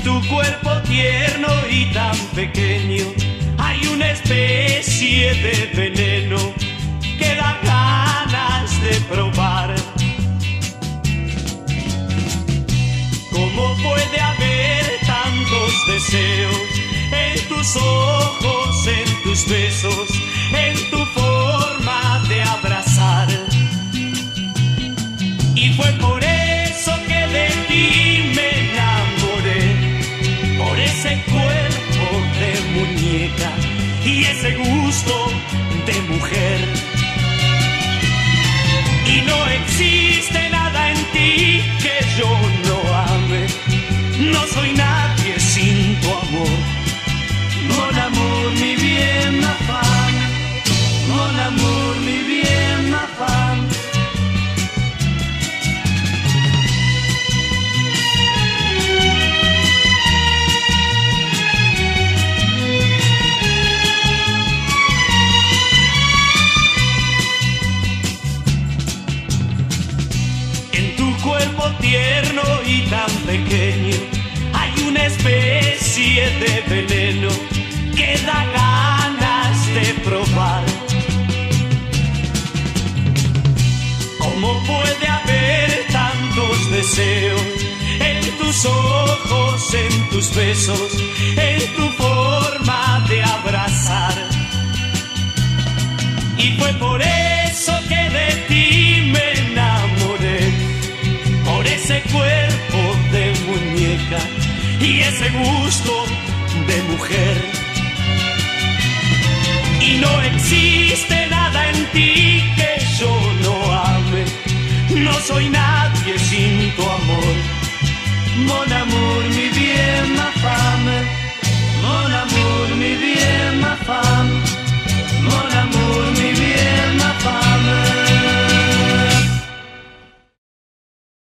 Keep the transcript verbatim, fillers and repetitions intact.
tu cuerpo tierno y tan pequeño hay una especie de veneno que da ganas de probar. ¿Cómo puede haber tantos deseos en tus ojos, en tus besos, en tu forma de abrazar? Y fue por eso que de ti me enamoré, por ese cuerpo de muñeca y ese gusto de mujer. Y no existe nada en ti que yo no ame, no soy nadie sin tu amor. Mon amour, mi bien, ma femme, mon amour, mi bien, ma femme. Cuerpo tierno y tan pequeño hay una especie de veneno que da ganas de probar. ¿Cómo puede haber tantos deseos en tus ojos, en tus besos, en tu forma de abrazar? Y fue por eso que de ti me enamoré, por ese cuerpo de muñeca y ese gusto de mujer. Y no existe nada en ti que yo no ame, no soy nadie sin tu amor. Mon amour.